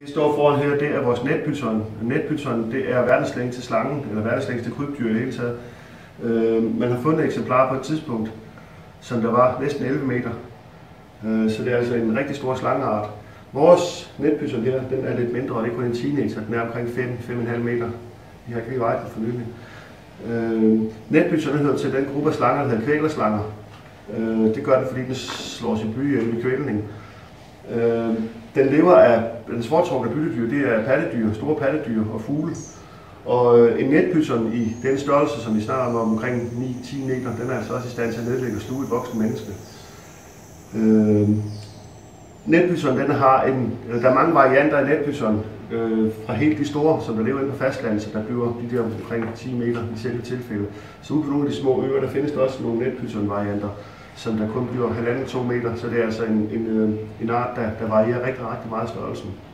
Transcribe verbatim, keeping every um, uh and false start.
Det står foran her, det er vores netpyton. Netpyton, det er verdenslængste slangen, eller verdenslængste krybdyr i det hele taget. Øh, man har fundet et eksemplar på et tidspunkt, som der var næsten elleve meter. Øh, så det er altså en rigtig stor slangeart. Vores netpyton her, den er lidt mindre, og det er kun en teenager. Den er omkring fem til fem komma fem meter. Vi har ikke lige vejet den for nylig. Øh, netpyton hører til den gruppe af slanger, der hedder kvælerslanger. Øh, det gør den, fordi den slår sin by ihjel i kvælning. Øh, den lever af, den foretrukne byttedyr, det er pattedyr, store pattedyr og fugle. Og en netpyton i den størrelse, som vi snakker om, omkring ni til ti meter, den er altså også i stand til at nedlægge og sluge et voksen menneske. Øh, netpyton, den har en, der er mange varianter af netpyton, øh, fra helt de store, som der lever inde på fastlandet, så der bliver de der omkring ti meter i selve tilfælde. Så ude på nogle af de små øer, der findes der også nogle netpyton-varianter, som der kun bliver halvanden til to meter, så det er altså en, en, en art, der, der varierer rigtig, rigtig meget størrelsen.